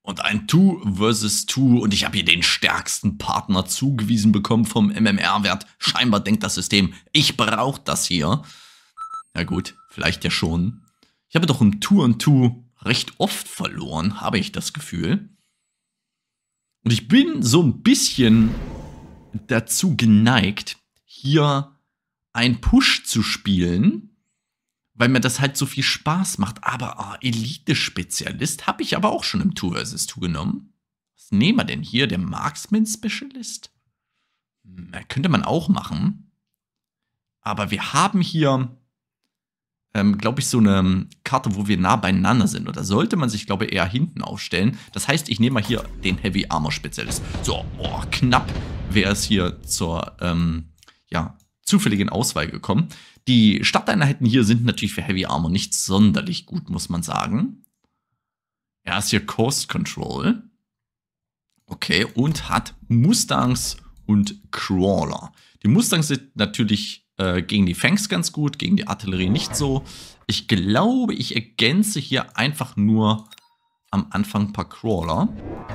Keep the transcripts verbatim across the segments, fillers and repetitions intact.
Und ein Two versus Two. Und ich habe hier den stärksten Partner zugewiesen bekommen vom M M R-Wert. Scheinbar denkt das System, ich brauche das hier. Na gut, vielleicht ja schon. Ich habe doch im Two und Two recht oft verloren, habe ich das Gefühl. Und ich bin so ein bisschen dazu geneigt, hier einen Push zu spielen, weil mir das halt so viel Spaß macht. Aber oh, Elite-Spezialist habe ich aber auch schon im Two versus Two genommen. Was nehmen wir denn hier? Der Marksman-Specialist? Hm, könnte man auch machen. Aber wir haben hier, ähm, glaube ich, so eine Karte, wo wir nah beieinander sind. Oder sollte man sich, glaube ich, eher hinten aufstellen. Das heißt, ich nehme mal hier den Heavy Armor Spezialist. So, oh, knapp wäre es hier zur ähm, ja, zufälligen Auswahl gekommen. Die Starteinheiten hier sind natürlich für Heavy Armor nicht sonderlich gut, muss man sagen. Er ist hier Coast Control. Okay, und hat Mustangs und Crawler. Die Mustangs sind natürlich äh, gegen die Fangs ganz gut, gegen die Artillerie nicht so. Ich glaube, ich ergänze hier einfach nur am Anfang ein paar Crawler.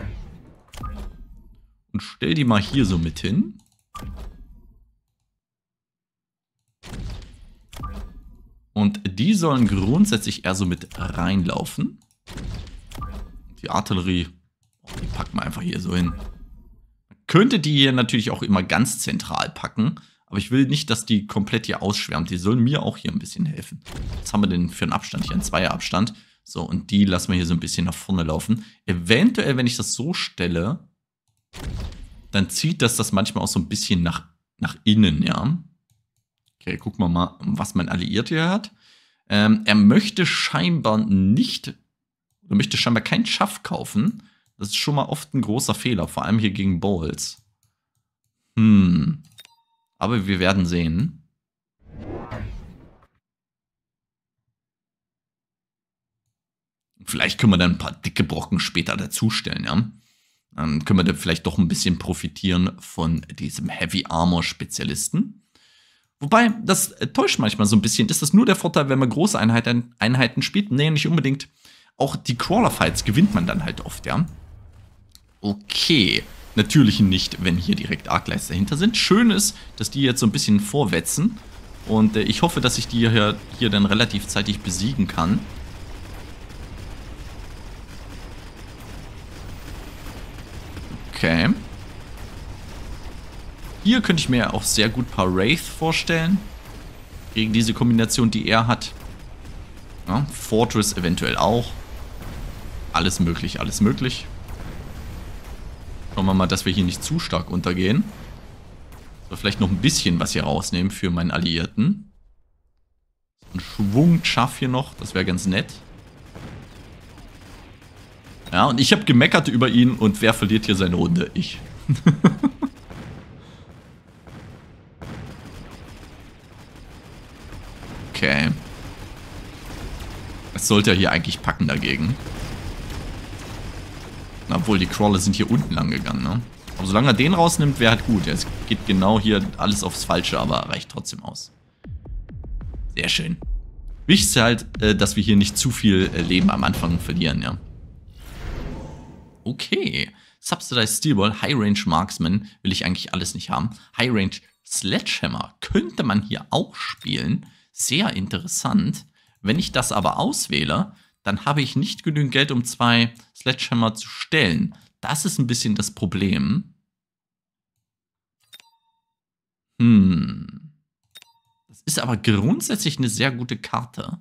Und stell die mal hier so mit hin. Und die sollen grundsätzlich eher so mit reinlaufen. Die Artillerie, die packt man einfach hier so hin. Man könnte die hier natürlich auch immer ganz zentral packen. Aber ich will nicht, dass die komplett hier ausschwärmt. Die sollen mir auch hier ein bisschen helfen. Was haben wir denn für einen Abstand hier? Einen Zweierabstand. So, und die lassen wir hier so ein bisschen nach vorne laufen. Eventuell, wenn ich das so stelle, dann zieht das das manchmal auch so ein bisschen nach, nach innen, ja. Okay, gucken wir mal, was mein Alliierter hier hat. Ähm, er möchte scheinbar nicht, oder möchte scheinbar kein Schaff kaufen. Das ist schon mal oft ein großer Fehler, vor allem hier gegen Balls. Hm. Aber wir werden sehen. Vielleicht können wir dann ein paar dicke Brocken später dazustellen, ja. Dann können wir dann vielleicht doch ein bisschen profitieren von diesem Heavy Armor Spezialisten. Wobei, das täuscht manchmal so ein bisschen. Ist das nur der Vorteil, wenn man große Einheiten, Einheiten spielt? Nee, nicht unbedingt. Auch die Crawler-Fights gewinnt man dann halt oft, ja. Okay. Natürlich nicht, wenn hier direkt Arclights dahinter sind. Schön ist, dass die jetzt so ein bisschen vorwetzen. Und äh, ich hoffe, dass ich die hier, hier dann relativ zeitig besiegen kann. Okay. Hier könnte ich mir auch sehr gut ein paar Wraith vorstellen. Gegen diese Kombination, die er hat. Ja, Fortress eventuell auch. Alles möglich, alles möglich. Schauen wir mal, dass wir hier nicht zu stark untergehen. So, vielleicht noch ein bisschen was hier rausnehmen für meinen Alliierten. Ein Schwung Schaff hier noch, das wäre ganz nett. Ja, und ich habe gemeckert über ihn und wer verliert hier seine Runde? Ich. Okay. Es sollte ja hier eigentlich packen dagegen. Obwohl, die Crawler sind hier unten lang gegangen, ne? Aber solange er den rausnimmt, wäre halt gut. Es geht genau hier alles aufs Falsche, aber reicht trotzdem aus. Sehr schön. Wichtig ist halt, dass wir hier nicht zu viel Leben am Anfang verlieren, ja. Okay. Subsidized Steelball, High Range Marksman will ich eigentlich alles nicht haben. High Range Sledgehammer könnte man hier auch spielen. Sehr interessant. Wenn ich das aber auswähle, dann habe ich nicht genügend Geld, um zwei Sledgehammer zu stellen. Das ist ein bisschen das Problem. Hm. Das ist aber grundsätzlich eine sehr gute Karte.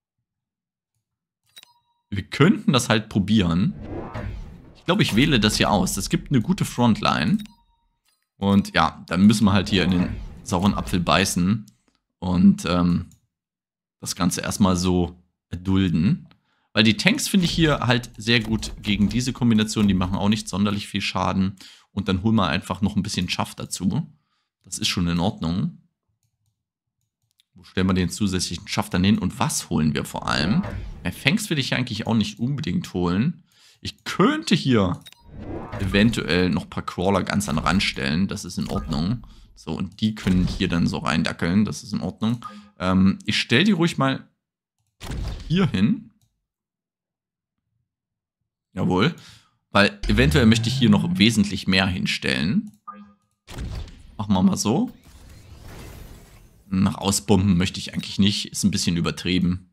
Wir könnten das halt probieren. Ich glaube, ich wähle das hier aus. Das gibt eine gute Frontline. Und ja, dann müssen wir halt hier in den sauren Apfel beißen. Und ähm, das Ganze erstmal so erdulden. Weil die Tanks finde ich hier halt sehr gut gegen diese Kombination. Die machen auch nicht sonderlich viel Schaden. Und dann holen wir einfach noch ein bisschen Schaff dazu. Das ist schon in Ordnung. Wo stellen wir den zusätzlichen Schaff dann hin? Und was holen wir vor allem? Ja, Fangs will ich eigentlich auch nicht unbedingt holen. Ich könnte hier eventuell noch ein paar Crawler ganz an den Rand stellen. Das ist in Ordnung. So, und die können hier dann so reindackeln. Das ist in Ordnung. Ähm, ich stelle die ruhig mal hier hin. Jawohl. Weil eventuell möchte ich hier noch wesentlich mehr hinstellen. Machen wir mal so. Nach Ausbomben möchte ich eigentlich nicht. Ist ein bisschen übertrieben.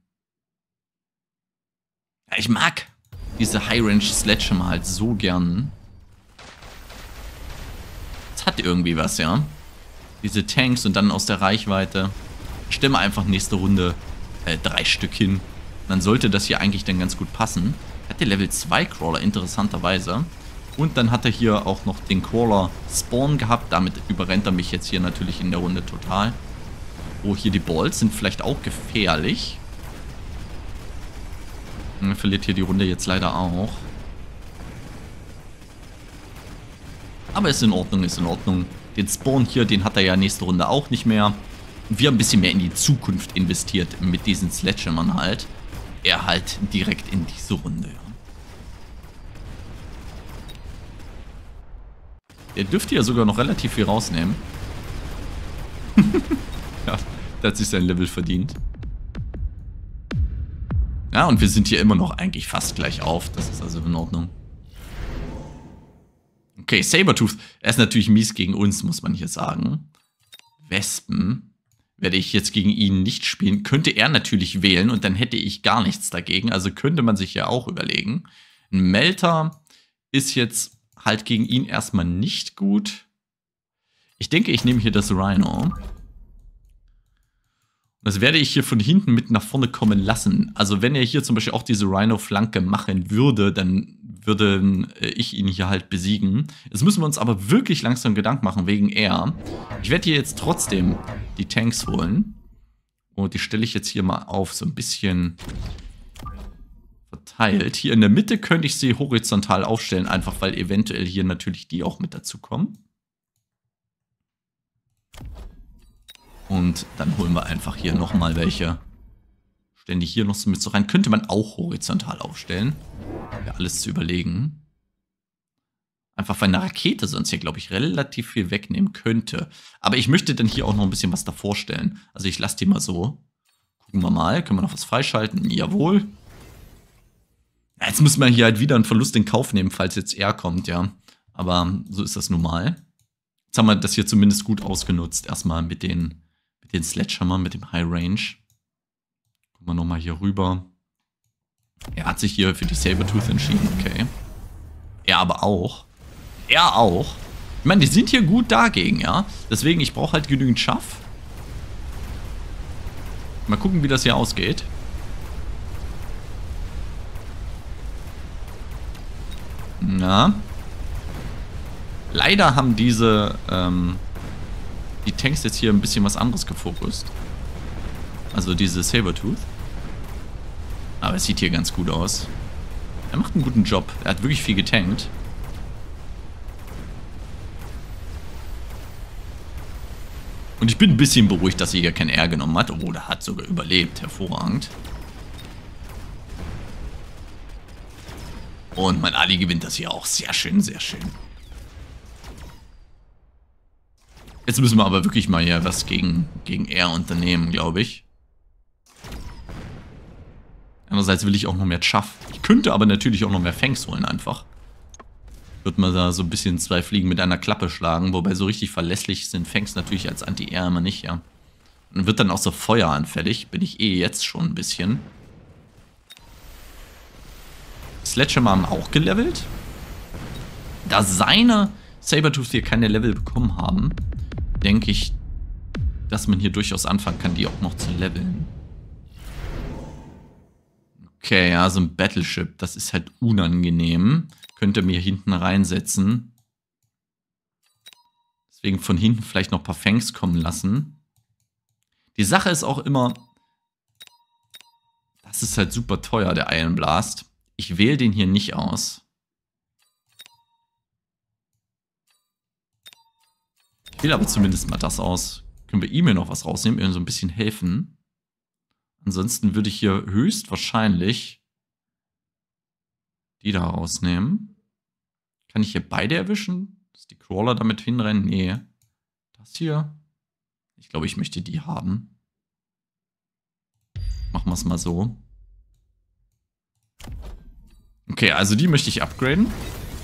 Ja, ich mag diese High-Range Sledgehammer halt so gern. Es hat irgendwie was, ja. Diese Tanks und dann aus der Reichweite. Stellen wir einfach nächste Runde äh, drei Stück hin. Dann sollte das hier eigentlich dann ganz gut passen. Hat der Level zwei Crawler, interessanterweise. Und dann hat er hier auch noch den Crawler Spawn gehabt. Damit überrennt er mich jetzt hier natürlich in der Runde total. Oh, hier die Balls sind vielleicht auch gefährlich. Er verliert hier die Runde jetzt leider auch. Aber ist in Ordnung, ist in Ordnung. Den Spawn hier, den hat er ja nächste Runde auch nicht mehr. Und wir haben ein bisschen mehr in die Zukunft investiert mit diesen Sledgehammern halt. Er halt direkt in diese Runde. Der dürfte ja sogar noch relativ viel rausnehmen. Ja, der hat sich sein Level verdient. Ja, und wir sind hier immer noch eigentlich fast gleich auf. Das ist also in Ordnung. Okay, Sabertooth. Er ist natürlich mies gegen uns, muss man hier sagen. Wespen werde ich jetzt gegen ihn nicht spielen. Könnte er natürlich wählen und dann hätte ich gar nichts dagegen. Also könnte man sich ja auch überlegen. Ein Melter ist jetzt halt gegen ihn erstmal nicht gut. Ich denke, ich nehme hier das Rhino. Das werde ich hier von hinten mit nach vorne kommen lassen. Also wenn er hier zum Beispiel auch diese Rhino-Flanke machen würde, dann würde ich ihn hier halt besiegen. Jetzt müssen wir uns aber wirklich langsam Gedanken machen wegen er. Ich werde hier jetzt trotzdem die Tanks holen. Und die stelle ich jetzt hier mal auf, so ein bisschen verteilt. Hier in der Mitte könnte ich sie horizontal aufstellen, einfach weil eventuell hier natürlich die auch mit dazu kommen. Und dann holen wir einfach hier nochmal welche. Stellen die hier noch so mit so rein. Könnte man auch horizontal aufstellen. Ja, alles zu überlegen. Einfach weil eine Rakete sonst hier, glaube ich, relativ viel wegnehmen könnte. Aber ich möchte dann hier auch noch ein bisschen was davor stellen. Also ich lasse die mal so. Gucken wir mal. Können wir noch was freischalten? Jawohl. Ja, jetzt müssen wir hier halt wieder einen Verlust in Kauf nehmen, falls jetzt er kommt, ja. Aber so ist das nun mal. Jetzt haben wir das hier zumindest gut ausgenutzt. Erstmal mit den... den Sledgehammer mit dem High Range. Gucken wir nochmal hier rüber. Er hat sich hier für die Sabertooth entschieden, okay. Er aber auch. Er auch. Ich meine, die sind hier gut dagegen, ja. Deswegen, ich brauche halt genügend Schaff. Mal gucken, wie das hier ausgeht. Na. Leider haben diese, ähm, die Tanks jetzt hier ein bisschen was anderes gefokust. Also diese Sabertooth. Aber es sieht hier ganz gut aus. Er macht einen guten Job. Er hat wirklich viel getankt. Und ich bin ein bisschen beruhigt, dass er hier kein R genommen hat. Oh, der hat sogar überlebt. Hervorragend. Und mein Ali gewinnt das hier auch. Sehr schön, sehr schön. Jetzt müssen wir aber wirklich mal hier was gegen, gegen R unternehmen, glaube ich. Andererseits will ich auch noch mehr Chaff. Ich könnte aber natürlich auch noch mehr Fangs holen einfach. Wird man da so ein bisschen zwei Fliegen mit einer Klappe schlagen. Wobei so richtig verlässlich sind Fangs natürlich als Anti-R immer nicht, ja. Und wird dann auch so feueranfällig. Bin ich eh jetzt schon ein bisschen. Sledgehammer haben auch gelevelt. Da seine Sabertooth hier keine Level bekommen haben, denke ich, dass man hier durchaus anfangen kann, die auch noch zu leveln. Okay, ja, so ein Battleship, das ist halt unangenehm. Könnte mir hinten reinsetzen. Deswegen von hinten vielleicht noch ein paar Fangs kommen lassen. Die Sache ist auch immer, das ist halt super teuer, der Iron Blast. Ich wähle den hier nicht aus. Ich wähle aber zumindest mal das aus. Können wir ihm hier noch was rausnehmen, ihm so ein bisschen helfen. Ansonsten würde ich hier höchstwahrscheinlich die da rausnehmen. Kann ich hier beide erwischen? Dass die Crawler damit hinrennen? Nee. Das hier. Ich glaube, ich möchte die haben. Machen wir es mal so. Okay, also die möchte ich upgraden.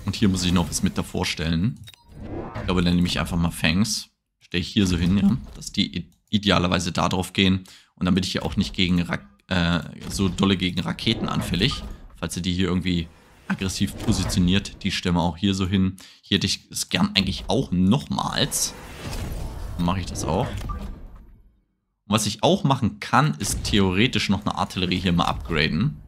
Und hier muss ich noch was mit davor stellen. Ich glaube, dann nehme ich einfach mal Fangs. Stelle ich hier so hin, ja. Dass die idealerweise da drauf gehen. Und dann bin ich hier auch nicht gegen Ra äh, so dolle gegen Raketen anfällig. Falls ihr die hier irgendwie aggressiv positioniert. Die stellen wir auch hier so hin. Hier hätte ich es gern eigentlich auch nochmals. Dann mache ich das auch. Und was ich auch machen kann, ist theoretisch noch eine Artillerie hier mal upgraden.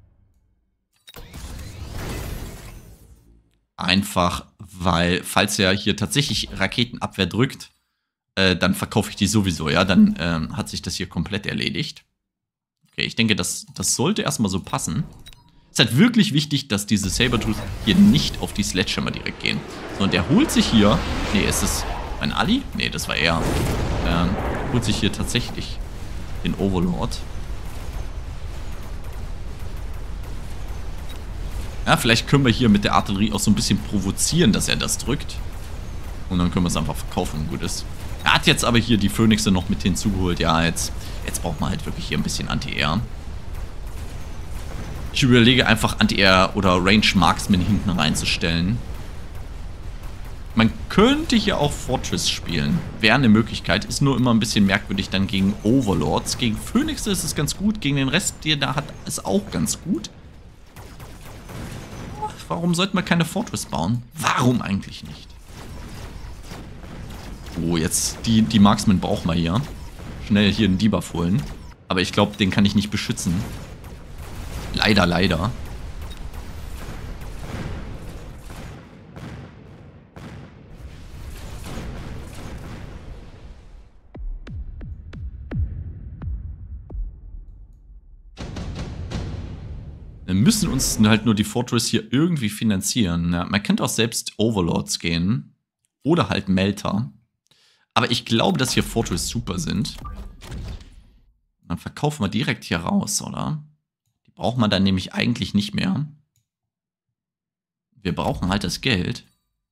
Einfach, weil, falls er hier tatsächlich Raketenabwehr drückt, äh, dann verkaufe ich die sowieso, ja. Dann ähm, hat sich das hier komplett erledigt. Okay, ich denke, das, das sollte erstmal so passen. Es ist halt wirklich wichtig, dass diese Sabertooth hier nicht auf die Sledgehammer direkt gehen. So, und der holt sich hier... Nee, ist es mein Ali? Nee, das war er. Ähm, holt sich hier tatsächlich den Overlord. Ja, vielleicht können wir hier mit der Artillerie auch so ein bisschen provozieren, dass er das drückt. Und dann können wir es einfach verkaufen und gut ist. Er hat jetzt aber hier die Phönixe noch mit hinzugeholt. Ja, jetzt, jetzt braucht man halt wirklich hier ein bisschen Anti-Air. Ich überlege einfach Anti-Air oder Range Marksman hinten reinzustellen. Man könnte hier auch Fortress spielen. Wäre eine Möglichkeit. Ist nur immer ein bisschen merkwürdig dann gegen Overlords. Gegen Phönixe ist es ganz gut. Gegen den Rest, der da hat, ist auch ganz gut. Warum sollte man keine Fortress bauen? Warum eigentlich nicht? Oh, jetzt die, die Marksman brauchen wir hier. Schnell hier einen Debuff holen. Aber ich glaube, den kann ich nicht beschützen. Leider, leider. Wir müssen uns halt nur die Fortress hier irgendwie finanzieren. Ja, man könnte auch selbst Overlords gehen. Oder halt Melter. Aber ich glaube, dass hier Fortress super sind. Dann verkaufen wir direkt hier raus, oder? Die braucht man dann nämlich eigentlich nicht mehr. Wir brauchen halt das Geld.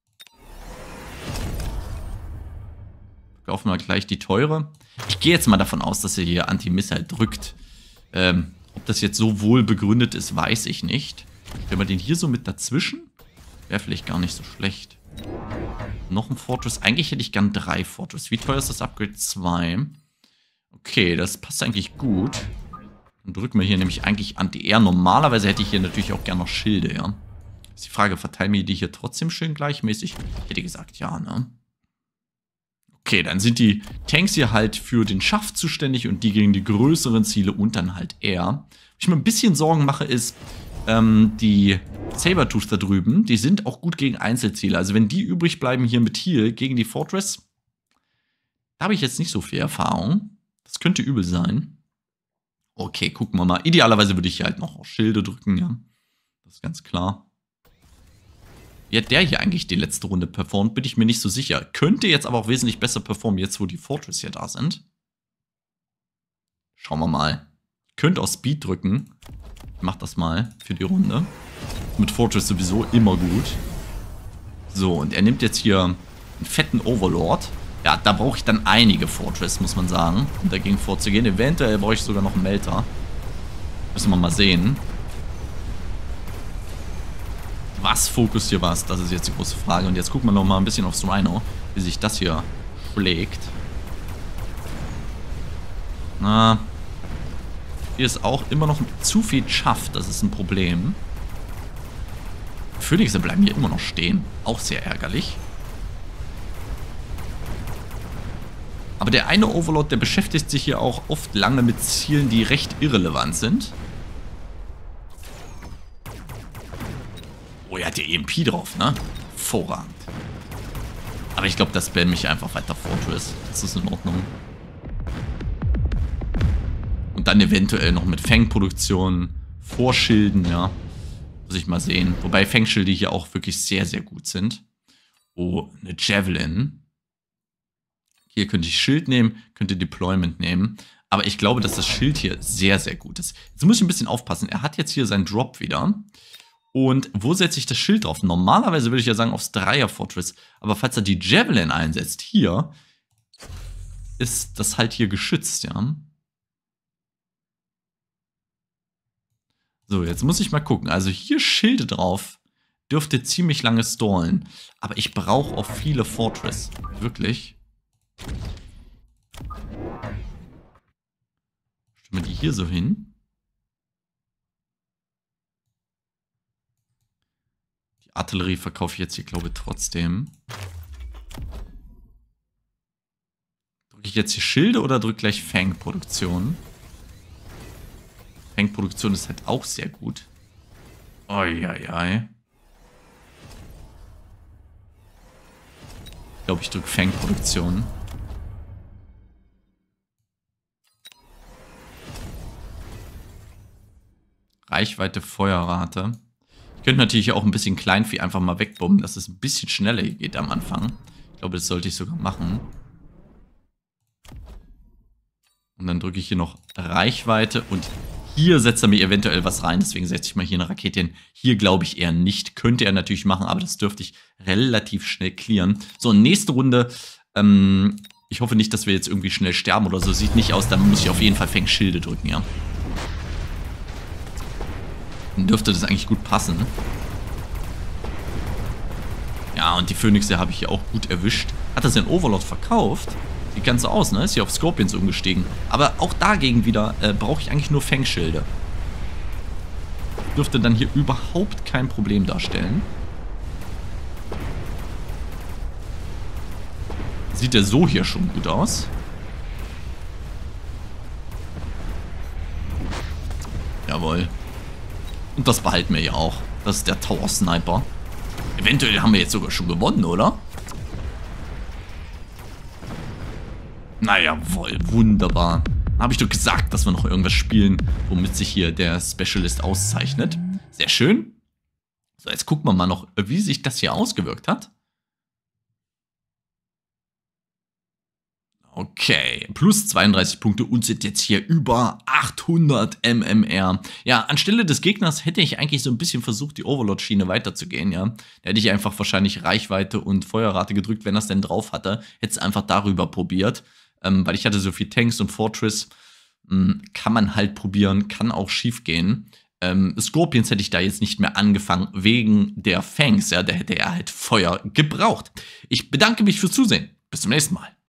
Verkaufen wir gleich die teure. Ich gehe jetzt mal davon aus, dass er hier Anti-Missile drückt. Ähm... Ob das jetzt so wohl begründet ist, weiß ich nicht. Wenn wir den hier so mit dazwischen, wäre vielleicht gar nicht so schlecht. Noch ein Fortress. Eigentlich hätte ich gern drei Fortress. Wie teuer ist das Upgrade? zwei. Okay, das passt eigentlich gut. Dann drücken wir hier nämlich eigentlich Anti-Air. Normalerweise hätte ich hier natürlich auch gern noch Schilde, ja. Ist die Frage, verteilen wir die hier trotzdem schön gleichmäßig? Ich hätte gesagt, ja, ne? Okay, dann sind die Tanks hier halt für den Schaft zuständig und die gegen die größeren Ziele und dann halt er. Was ich mir ein bisschen Sorgen mache, ist, ähm, die Sabertooth da drüben, die sind auch gut gegen Einzelziele. Also wenn die übrig bleiben hier mit Heal gegen die Fortress, da habe ich jetzt nicht so viel Erfahrung. Das könnte übel sein. Okay, gucken wir mal. Idealerweise würde ich hier halt noch auf Schilde drücken, ja. Das ist ganz klar. Wie hat der hier eigentlich die letzte Runde performt, bin ich mir nicht so sicher. Könnte jetzt aber auch wesentlich besser performen, jetzt wo die Fortress hier da sind. Schauen wir mal. Könnte auch Speed drücken. Ich mach das mal für die Runde. Mit Fortress sowieso immer gut. So, und er nimmt jetzt hier einen fetten Overlord. Ja, da brauche ich dann einige Fortress, muss man sagen, um dagegen vorzugehen. Eventuell brauche ich sogar noch einen Melter. Müssen wir mal sehen. Was Fokus hier was? Das ist jetzt die große Frage. Und jetzt gucken wir noch mal ein bisschen aufs Rhino, wie sich das hier schlägt. Na, hier ist auch immer noch zu viel Schaft. Das ist ein Problem. Phönixe bleiben hier immer noch stehen. Auch sehr ärgerlich. Aber der eine Overlord, der beschäftigt sich hier auch oft lange mit Zielen, die recht irrelevant sind. Oh, er hat ja E M P drauf, ne? Hervorragend. Aber ich glaube, das spam mich einfach weiter Fortress. Das ist in Ordnung. Und dann eventuell noch mit Fangproduktion, Vorschilden, ja. Muss ich mal sehen. Wobei Fangschilde hier auch wirklich sehr, sehr gut sind. Oh, eine Javelin. Hier könnte ich Schild nehmen, könnte Deployment nehmen. Aber ich glaube, dass das Schild hier sehr, sehr gut ist. Jetzt muss ich ein bisschen aufpassen. Er hat jetzt hier seinen Drop wieder. Und wo setze ich das Schild drauf? Normalerweise würde ich ja sagen aufs Dreier-Fortress. Aber falls er die Javelin einsetzt, hier, ist das halt hier geschützt, ja. So, jetzt muss ich mal gucken. Also hier Schilde drauf dürfte ziemlich lange stallen. Aber ich brauche auch viele Fortress. Wirklich. Stellen wir die hier so hin. Die Artillerie verkaufe ich jetzt hier, glaube ich, trotzdem. Drücke ich jetzt hier Schilde oder drücke gleich Fangproduktion? Fangproduktion ist halt auch sehr gut. Eieiei. Ich glaube, ich drücke Fangproduktion. Reichweite, Feuerrate. Ich könnte natürlich auch ein bisschen Kleinvieh einfach mal wegbomben, dass es ein bisschen schneller geht am Anfang. Ich glaube, das sollte ich sogar machen. Und dann drücke ich hier noch Reichweite und hier setzt er mir eventuell was rein. Deswegen setze ich mal hier eine Rakete hin. Hier glaube ich eher nicht. Könnte er natürlich machen, aber das dürfte ich relativ schnell clearen. So, nächste Runde. Ähm, ich hoffe nicht, dass wir jetzt irgendwie schnell sterben oder so. Sieht nicht aus, dann muss ich auf jeden Fall Fangschilde drücken, ja. Dann dürfte das eigentlich gut passen. Ja, und die Phönixe habe ich hier auch gut erwischt. Hat er seinen Overlord verkauft? Sieht ganz so aus, ne? Ist hier auf Scorpions umgestiegen. Aber auch dagegen wieder äh, brauche ich eigentlich nur Fangschilde. Dürfte dann hier überhaupt kein Problem darstellen. Sieht der so hier schon gut aus. Jawohl. Und das behalten wir ja auch. Das ist der Tower Sniper. Eventuell haben wir jetzt sogar schon gewonnen, oder? Na jawohl, wunderbar. Habe ich doch gesagt, dass wir noch irgendwas spielen, womit sich hier der Specialist auszeichnet. Sehr schön. So, jetzt gucken wir mal noch, wie sich das hier ausgewirkt hat. Okay, plus zweiunddreißig Punkte und sind jetzt hier über achthundert M M R. Ja, anstelle des Gegners hätte ich eigentlich so ein bisschen versucht, die Overlord-Schiene weiterzugehen, ja. Da hätte ich einfach wahrscheinlich Reichweite und Feuerrate gedrückt, wenn er es denn drauf hatte. Hätte es einfach darüber probiert. Ähm, weil ich hatte so viel Tanks und Fortress. Ähm, kann man halt probieren, kann auch schief gehen. Ähm, Scorpions hätte ich da jetzt nicht mehr angefangen, wegen der Fangs, ja. Da hätte er halt Feuer gebraucht. Ich bedanke mich fürs Zusehen. Bis zum nächsten Mal.